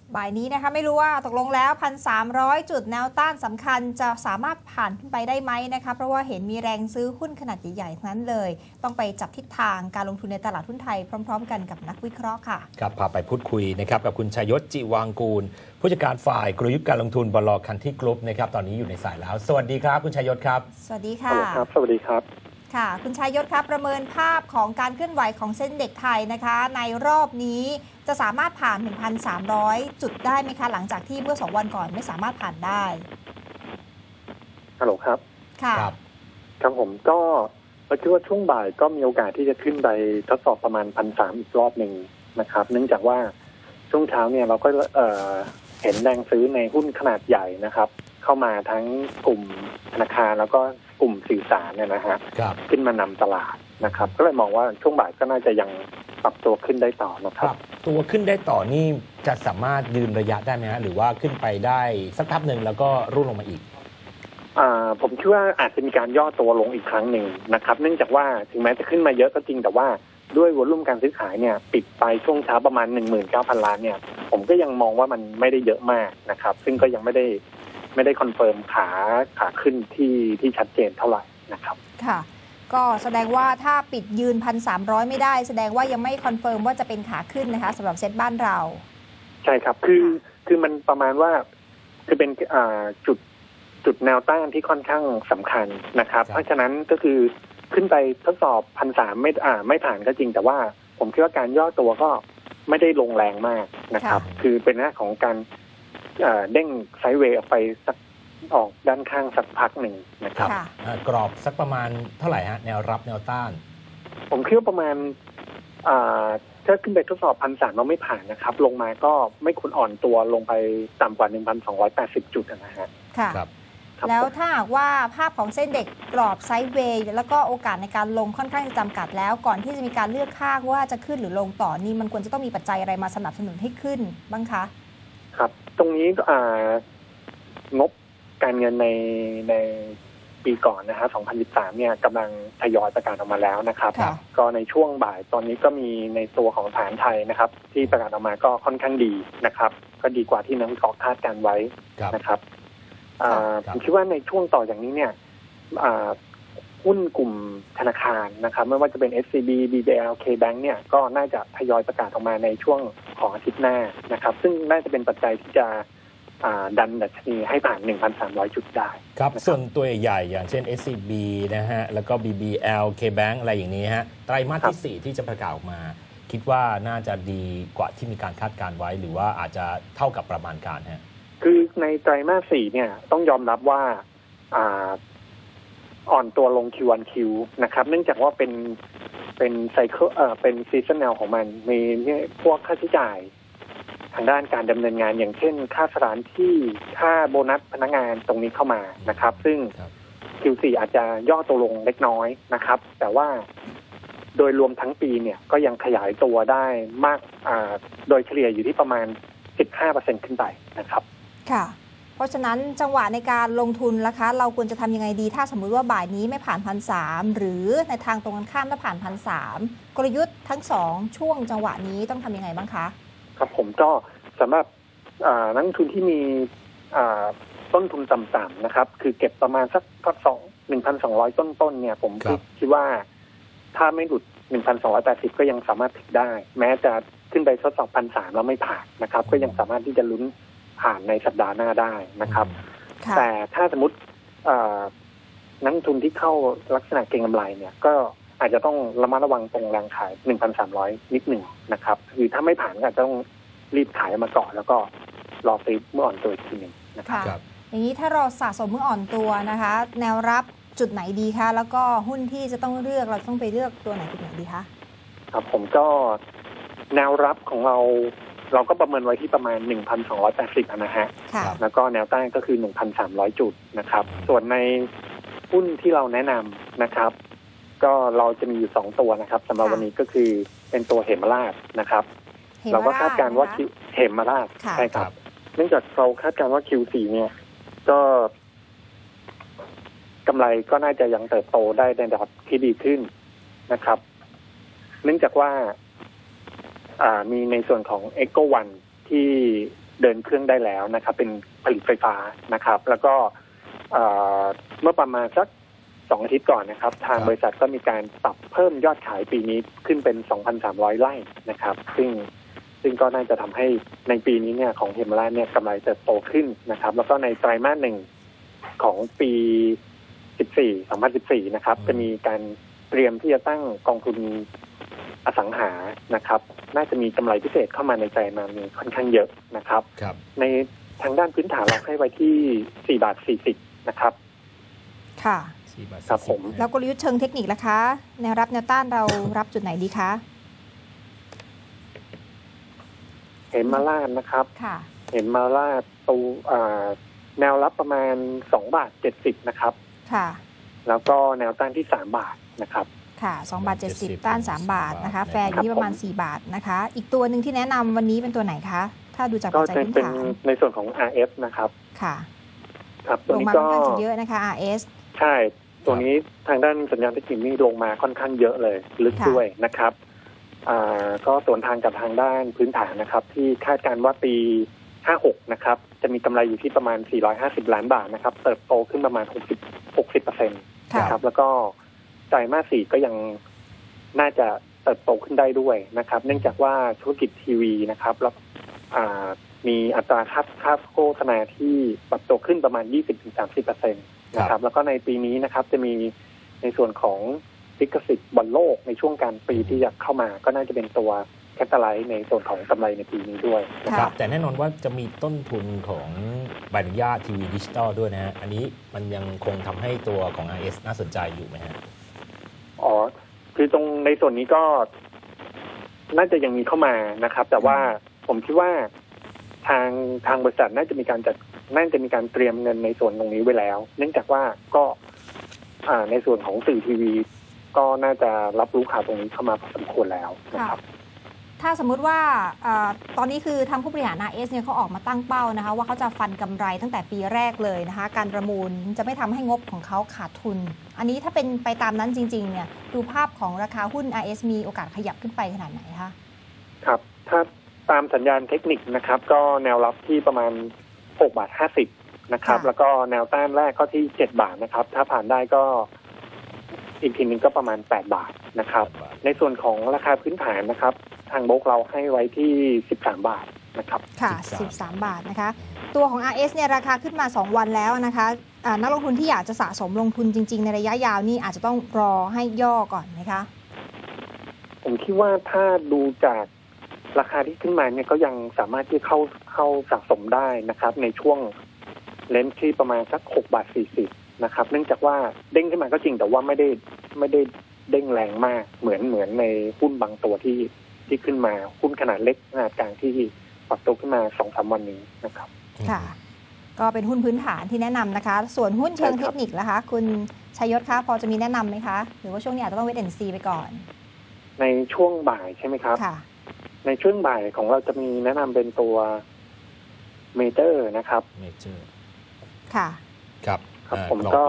บ่ายนี้นะคะไม่รู้ว่าตกลงแล้ว 1,300 จุดแนวต้านสำคัญจะสามารถผ่านขึ้นไปได้ไหมนะคะเพราะว่าเห็นมีแรงซื้อหุ้นขนาดใหญ่ๆนั้นเลยต้องไปจับทิศทางการลงทุนในตลาดหุ้นไทยพร้อมๆกันกับนักวิเคราะห์ค่ะครับพาไปพูดคุยนะครับกับคุณชัยยศ จิวางกูลผู้จัดการฝ่ายกลยุทธ์การลงทุนบล.คันที่กรุ๊ปนะครับตอนนี้อยู่ในสายแล้วสวัสดีครับคุณชัยยศครับสวัสดีค่ะครับสวัสดีครับค่ะคุณชัยยศครับประเมินภาพของการเคลื่อนไหวของเส้นเด็กไทยนะคะในรอบนี้จะสามารถผ่าน 1,300 จุดได้ไหมคะหลังจากที่เมื่อ2 วันก่อนไม่สามารถผ่านได้ฮัลโหลครับค่ะครับผมก็คิดว่าช่วงบ่ายก็มีโอกาสที่จะขึ้นไปทดสอบประมาณ 1,300 อีกรอบหนึ่งนะครับเนื่องจากว่าช่วงเช้าเนี่ยเราก็เห็นแรงซื้อในหุ้นขนาดใหญ่นะครับเข้ามาทั้งกลุ่มธนาคารแล้วก็กลุ่มสื่อสารเนี่ยนะฮะขึ้นมานำตลาดนะครับก็เลยมองว่าช่วงบ่ายก็น่าจะยังปรับตัวขึ้นได้ต่อนะครับตัวขึ้นได้ต่อนี่จะสามารถยืนระยะได้ไหมฮะหรือว่าขึ้นไปได้สักพักหนึ่งแล้วก็ร่วงลงมาอีกผมคิดว่าอาจจะมีการย่อตัวลงอีกครั้งหนึ่งนะครับเนื่องจากว่าถึงแม้จะขึ้นมาเยอะก็จริงแต่ว่าด้วยวอลุ่มการซื้อขายเนี่ยปิดไปช่วงเช้าประมาณ 19,000 ล้านเนี่ยผมก็ยังมองว่ามันไม่ได้เยอะมากนะครับซึ่งก็ยังไม่ได้คอนเฟิร์มขาขึ้นที่ชัดเจนเท่าไหร่นะครับค่ะก็แสดงว่าถ้าปิดยืน 1,300 ไม่ได้แสดงว่ายังไม่คอนเฟิร์มว่าจะเป็นขาขึ้นนะคะสำหรับเซ็ตบ้านเราใช่ครับคือมันประมาณว่าคือเป็นจุดแนวต้านที่ค่อนข้างสำคัญนะครับเพราะฉะนั้นก็คือขึ้นไปทดสอบ 1,300 ไม่ผ่านก็จริงแต่ว่าผมคิดว่าการย่อตัวก็ไม่ได้ลงแรงมากนะครับคือเป็นหน้าของการเด้งไซด์เวย์ออกไปสักออกด้านข้างสักพักหนึ่งนะครับกรอบสักประมาณเท่าไหร่ฮะแนวรับแนวต้านผมคิดว่าประมาณถ้าขึ้นไปทดสอบ 1,300 เราไม่ผ่านนะครับลงมาก็ไม่ควรอ่อนตัวลงไปต่ำกว่า 1,280 จุดนะฮะค่ะแล้วถ้าหากว่าภาพของเส้นเด็กกรอบไซด์เวย์แล้วก็โอกาสในการลงค่อนข้างจะจำกัดแล้วก่อนที่จะมีการเลือกข้างว่าจะขึ้นหรือลงต่อนี่มันควรจะต้องมีปัจจัยอะไรมาสนับสนุนให้ขึ้นบ้างคะครับตรงนี้งบการเงินในปีก่อนนะฮะ 2013 เนี่ยกำลังทยอยประกาศออกมาแล้วนะครับก็ในช่วงบ่ายตอนนี้ก็มีในตัวของฐานไทยนะครับที่ประกาศออกมาก็ค่อนข้างดีนะครับก็ดีกว่าที่นักวิเคราะห์คาดการไว้นะครับผมคิดว่าในช่วงต่ออย่างนี้เนี่ยหุ้นกลุ่มธนาคารนะครับไม่ว่าจะเป็น SCB BBL KBank เนี่ยก็น่าจะทยอยประกาศออกมาในช่วงของอาทิตย์หน้านะครับซึ่งน่าจะเป็นปัจจัยที่จะดันดัชนีให้ผ่าน 1,300 จุดได้ครับส่วนตัวใหญ่อย่างเช่น SCB นะฮะแล้วก็ BBL KBank อะไรอย่างนี้ฮะไตรมาสที่4ที่จะประกาศออกมาคิดว่าน่าจะดีกว่าที่มีการคาดการไว้หรือว่าอาจจะเท่ากับประมาณการฮะคือในไตรมาส 4เนี่ยต้องยอมรับว่าอ่อนตัวลง Q1Q นะครับเนื่องจากว่าเป็นไซเคิลเป็นซีซันแนลของมันมีพวกค่าใช้จ่ายทางด้านการดำเนินงานอย่างเช่นค่าสถานที่ค่าโบนัสพนักงานตรงนี้เข้ามานะครับซึ่ง Q4 อาจจะย่อตัวลงเล็กน้อยนะครับแต่ว่าโดยรวมทั้งปีเนี่ยก็ยังขยายตัวได้มากโดยเฉลี่ยอยู่ที่ประมาณ 15% ขึ้นไปนะครับค่ะเพราะฉะนั้นจังหวะในการลงทุนนะคะเราควรจะทำยังไงดีถ้าสมมุติว่าบ่ายนี้ไม่ผ่าน 1,300 หรือในทางตรงกันข้ามถ้าผ่าน 1,300 กลยุทธ์ทั้ง2ช่วงจังหวะนี้ต้องทำยังไงบ้างคะครับผมก็สำหรับนักลงทุนที่มีต้นทุนต่ำๆนะครับคือเก็บประมาณสัก 1,200 ต้นๆเนี่ยผมคิดว่าถ้าไม่หลุด 1,280 ก็ยังสามารถถึงได้แม้จะขึ้นไปทดสอบ 1,300 แล้วไม่ผ่านนะครับก็ยังสามารถที่จะลุ้นผ่านในสัปดาห์หน้าได้นะครับแต่ถ้าสมมตินักลงทุนที่เข้าลักษณะเก็งกำไรเนี่ยก็อาจจะต้องระมัดระวังตรงแรงขาย 1,300 นิดหนึ่งนะครับคือถ้าไม่ผ่านก็อาจจะต้องรีบขายมาก่อนแล้วก็รอซื้อเมื่ออ่อนตัวอีกทีนึงนะครับอย่างนี้ถ้าเราสะสมเมื่ออ่อนตัวนะคะแนวรับจุดไหนดีคะแล้วก็หุ้นที่จะต้องเลือกเราต้องไปเลือกตัวไหนจุดไหนดีคะครับผมก็แนวรับของเราก็ประเมินไว้ที่ประมาณ 1,280 นะฮะแล้วก็แนวต้านก็คือ 1,300 จุดนะครับส่วนในหุ้นที่เราแนะนำนะครับก็เราจะมีอยู่2ตัวนะครับสำหรับวันนี้ก็คือเป็นตัวเหมราชนะครับเราก็คาดการณ์ว่าเหมราชใช่ครับเนื่องจากเราคาดการณ์ว่า Q4 เนี่ยก็กำไรก็น่าจะยังเติบโตได้ในระดับที่ดีขึ้นนะครับเนื่องจากว่ามีในส่วนของ Echo One ที่เดินเครื่องได้แล้วนะครับเป็นผลิตไฟฟ้านะครับแล้วก็เมื่อประมาณสัก2 อาทิตย์ก่อนนะครับทางบริษัทก็มีการปรับเพิ่มยอดขายปีนี้ขึ้นเป็น 2,300 ไร่นะครับซึ่งก็น่าจะทำให้ในปีนี้เนี่ยของเฮมาลาเนี่ยกำไรเติบโตขึ้นนะครับแล้วก็ในไตรมาส 1ของปี2014นะครับจะมีการเตรียมที่จะตั้งกองทุนอสังหานะครับน่าจะมีกำไรพิเศษเข้ามาในไตรมาสนี้ค่อนข้างเยอะนะครับในทางด้านพื้นฐานเราให้ไว้ที่4.40 นะครับค่ะครับผมแล้วกลยุทธ์เชิงเทคนิคล่ะคะแนวรับแนวต้านเรารับจุดไหนดีคะเห็นมาลาดนะครับค่ะเห็นมาลาดตัวแนวรับประมาณ2.70 นะครับค่ะแล้วก็แนวต้านที่3 บาทนะครับค่ะ2.70 ต้าน3 บาทนะคะแฟร์อยู่ที่ประมาณ4 บาทนะคะอีกตัวหนึ่งที่แนะนำวันนี้เป็นตัวไหนคะถ้าดูจากปัจจัยพื้นฐานในส่วนของ RS นะครับค่ะครับตัวนี้ก็เยอะนะคะ RS ใช่ตัวนี้ทางด้านสัญญาณเทคนิคนี่ลงมาค่อนข้างเยอะเลยลึกด้วยนะครับก็สวนทางกับทางด้านพื้นฐานนะครับที่คาดการณ์ว่าปี56นะครับจะมีกำไรอยู่ที่ประมาณ450 ล้านบาทนะครับเติบโตขึ้นประมาณ60% นะครับแล้วก็ไตรมาส 4ก็ยังน่าจะเติบโตขึ้นได้ด้วยนะครับเนื่องจากว่าธุรกิจทีวีนะครับแล้วมีอัตราค่าโฆษณาที่ปรับตัวขึ้นประมาณ 20-30% นะครับแล้วก็ในปีนี้นะครับจะมีในส่วนของลิขสิทธิ์บอลโลกในช่วงกลางปีที่จะเข้ามาก็น่าจะเป็นตัวแคตตาไลท์ในส่วนของกำไรในปีนี้ด้วยนะครับแต่แน่นอนว่าจะมีต้นทุนของใบอนุญาตทีวีดิจิตอลด้วยนะฮะอันนี้มันยังคงทำให้ตัวของ RS น่าสนใจอยู่ไหมฮะคือตรงในส่วนนี้ก็น่าจะยังมีเข้ามานะครับแต่ว่าผมคิดว่าทางบริษัทน่าจะมีการเตรียมเงินในส่วนตรงนี้ไว้แล้วเนื่องจากว่าก็ในส่วนของสื่อทีวีก็น่าจะรับรู้ข่าวตรงนี้เข้ามาพอสมควรแล้วนะครับถ้าสมมุติว่าตอนนี้คือทางผู้บริหาร RS เนี่ยเขาออกมาตั้งเป้านะคะว่าเขาจะฟันกำไรตั้งแต่ปีแรกเลยนะคะการประมูลจะไม่ทำให้งบของเขาขาดทุนอันนี้ถ้าเป็นไปตามนั้นจริงๆเนี่ยดูภาพของราคาหุ้น RS มีโอกาสขยับขึ้นไปขนาดไหนคะครับถ้าตามสัญญาณเทคนิคนะครับก็แนวรับที่ประมาณ6.50 นะครับแล้วก็แนวต้านแรกก็ที่7 บาทนะครับถ้าผ่านได้ก็อีกทีนึงก็ประมาณ8 บาทนะครับในส่วนของราคาพื้นฐานนะครับทางโบรกเราให้ไว้ที่13 บาทนะครับค่ะ13 บาทนะคะตัวของ RS เนี่ยราคาขึ้นมา2 วันแล้วนะคะนักลงทุนที่อยากจะสะสมลงทุนจริงๆในระยะยาวนี่อาจจะต้องรอให้ย่อก่อนนะคะผมคิดว่าถ้าดูจากราคาที่ขึ้นมาเนี่ยก็ยังสามารถที่เข้าสะสมได้นะครับในช่วงเลนส์ที่ประมาณสัก6.40 นะครับเนื่องจากว่าเด้งขึ้นมาก็จริงแต่ว่าไม่ได้เด้งแรงมากเหมือนในหุ้นบางตัวที่ขึ้นมาหุ้นขนาดเล็กขนาดกลางที่ปรับตัวขึ้นมา 2-3 วันนี้นะครับค่ะก็เป็นหุ้นพื้นฐานที่แนะนำนะคะส่วนหุ้นเชิงเทคนิคล่ะคะคุณชัยยศคะพอจะมีแนะนำไหมคะหรือว่าช่วงนี้อาจจะต้องเวทแอนด์ซีไปก่อนในช่วงบ่ายใช่ไหมครับค่ะในช่วงบ่ายของเราจะมีแนะนำเป็นตัวเมเจอร์นะครับเมเจอร์ค่ะครับผมก็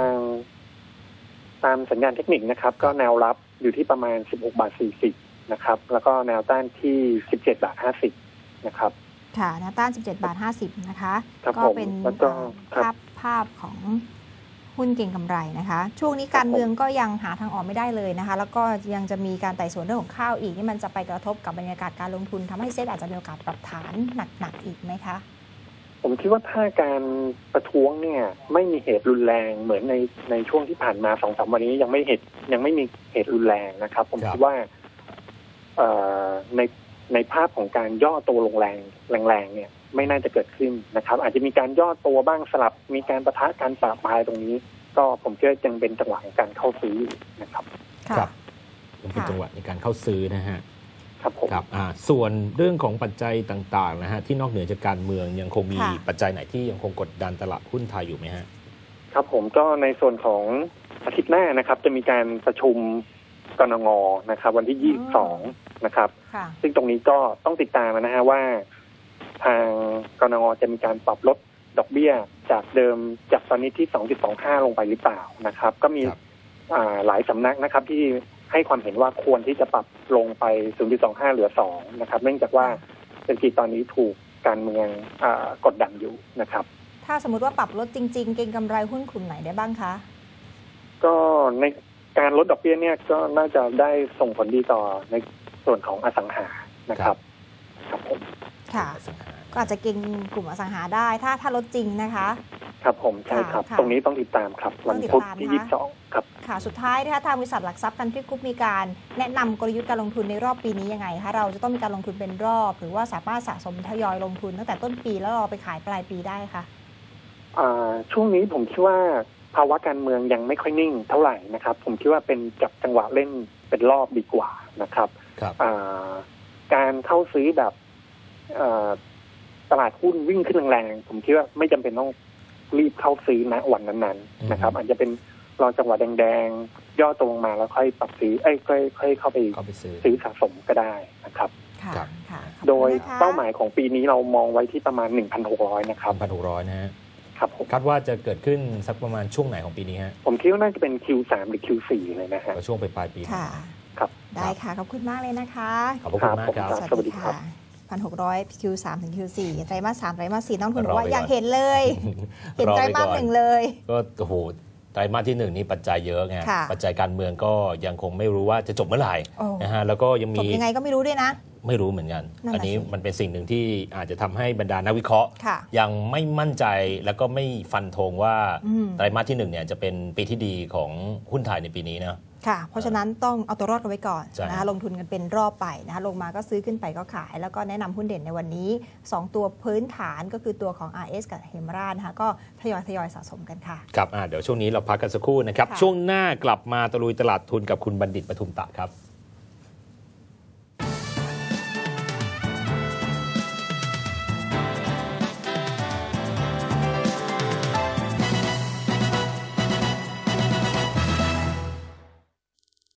ตามสัญญาณเทคนิคนะครับก็แนวรับอยู่ที่ประมาณ16.40 นะครับแล้วก็แนวต้านที่17.50 นะครับค่ะแนวต้าน17.50 นะคะก็เป็นภาพของหุ้นเก่งกำไรนะคะช่วงนี้การเมืองก็ยังหาทางออกไม่ได้เลยนะคะแล้วก็ยังจะมีการไต่สวนเรื่องของข้าวอีกนี่มันจะไปกระทบกับบรรยากาศการลงทุนทำให้เซ็ตอาจจะมีโอกาสปรับฐานหนักๆอีกไหมคะผมคิดว่าถ้าการประท้วงเนี่ยไม่มีเหตุรุนแรงเหมือนในช่วงที่ผ่านมา 2-3 วันนี้ยังไม่มีเหตุรุนแรงนะครับผมคิดว่าในภาพของการย่อตัวลงแรงเนี่ยไม่น่าจะเกิดขึ้นนะครับอาจจะมีการย่อตัวบ้างสลับมีการปะทะการปะปลายตรงนี้ก็ผมเชื่อยังเป็นจังหวะของการเข้าซื้อนะครับครับเป็นจังหวะในการเข้าซื้อนะฮะครับผมครับส่วนเรื่องของปัจจัยต่างๆนะฮะที่นอกเหนือจากการเมืองยังคงมีปัจจัยไหนที่ยังคงกดดันตลาดหุ้นไทยอยู่ไหมฮะครับผมก็ในส่วนของอาทิตย์หน้านะครับจะมีการประชุมกนง.นะครับวันที่22นะครับซึ่งตรงนี้ก็ต้องติดตามนะฮะว่าทางกนง.จะมีการปรับลดดอกเบี้ยจากเดิมจากตอนนี้ที่ 2.25 ลงไปหรือเปล่านะครับก็มีหลายสำนักนะครับที่ให้ความเห็นว่าควรที่จะปรับลงไป 0.25 เหลือ 2 นะครับเนื่องจากว่าเศรษฐกิจตอนนี้ถูกการเมืองกดดันอยู่นะครับถ้าสมมติว่าปรับลดจริงๆเก็งกำไรหุ้นกลุ่มไหนได้บ้างคะก็ในการลดดอกเบี้ยเนี่ยก็น่าจะได้ส่งผลดีต่อในส่วนของอสังหานะครับครับผมค่ะ ก็อาจจะเก็งกลุ่มอสังหาได้ถ้าลดจริงนะคะครับผมใช่ครับค่ะตรงนี้ต้องติดตามครับวันพุธที่22ครับค่ะสุดท้ายนะคะทางบริษัทหลักทรัพย์กันทรีกรุ๊ปมีการแนะนำกลยุทธ์การลงทุนในรอบปีนี้ยังไงคะเราจะต้องมีการลงทุนเป็นรอบหรือว่าสามารถสะสมทยอยลงทุนตั้งแต่ต้นปีแล้วรอไปขายปลายปีได้คะช่วงนี้ผมคิดว่าภาวะการเมืองยังไม่ค่อยนิ่งเท่าไหร่นะครับผมคิดว่าเป็นจับจังหวะเล่นเป็นรอบดีกว่านะครับครับการเข้าซื้อแบบตลาดหุ้นวิ่งขึ้นแรงๆผมคิดว่าไม่จำเป็นต้องรีบเข้าซื้อณวันนั้นๆนะครับอาจจะเป็นรอจังหวะแดงๆย่อตัวลงมาแล้วค่อยปรับซื้อค่อยเข้าไปซื้อสะสมก็ได้นะครับค่ะครับค่ะขอบคุณโดยนะคะเป้าหมายของปีนี้เรามองไว้ที่ประมาณ 1,600 นะครับ 1,600 นะฮะครับผมคาดว่าจะเกิดขึ้นสักประมาณช่วงไหนของปีนี้ฮะผมคิดว่าน่าจะเป็น Q3 หรือ Q4 เลยนะฮะก็ช่วงปลายปีค่ะครับได้ค่ะ ขอบคุณมากเลยนะคะขอบพระคุณมากครับครับ สวัสดีครับ 1,600 Q3 ถึง Q4 ไตรมาส 3 ไตรมาส 4น้องทุนบอกว่ารอไปก่อนอยากเห็นเลย เห็นไตรมาส 1 เลยก็โอ้โหไตรมาสที่ 1 นี่ปัจจัยเยอะไงค่ะปัจจัยการเมืองก็ยังคงไม่รู้ว่าจะจบเมื่อไหร่โอ้นะฮะแล้วก็ยังจมีบยังไงก็ไม่รู้ด้วยนะไม่รู้เหมือนกันนั่นน่ะอันนี้สิมันเป็นสิ่งหนึ่งที่อาจจะทำให้บรรดานักวิเคราะห์ค่ะยังไม่มั่นใจแล้วก็ไม่ฟันธงว่าอืมไตรมาสที่1เนี่ยจะเป็นปีที่ดีของหุ้นไทยในปีนี้นะค่ะ เพราะฉะนั้นต้องเอาตัวรอดกันไว้ก่อนใช่นะคะลงทุนกันเป็นรอบไปนะคะลงมาก็ซื้อขึ้นไปก็ขาย แล้วก็แนะนำหุ้นเด่นในวันนี้ 2 ตัวพื้นฐานก็คือตัวของ RS กับเฮมรานะคะก็ทยอยสะสมกันค่ะครับเดี๋ยวช่วงนี้เราพักกันสักครู่นะครับค่ะช่วงหน้ากลับมาตะลุยตลาดทุนกับคุณบัณฑิตปทุมตะครับ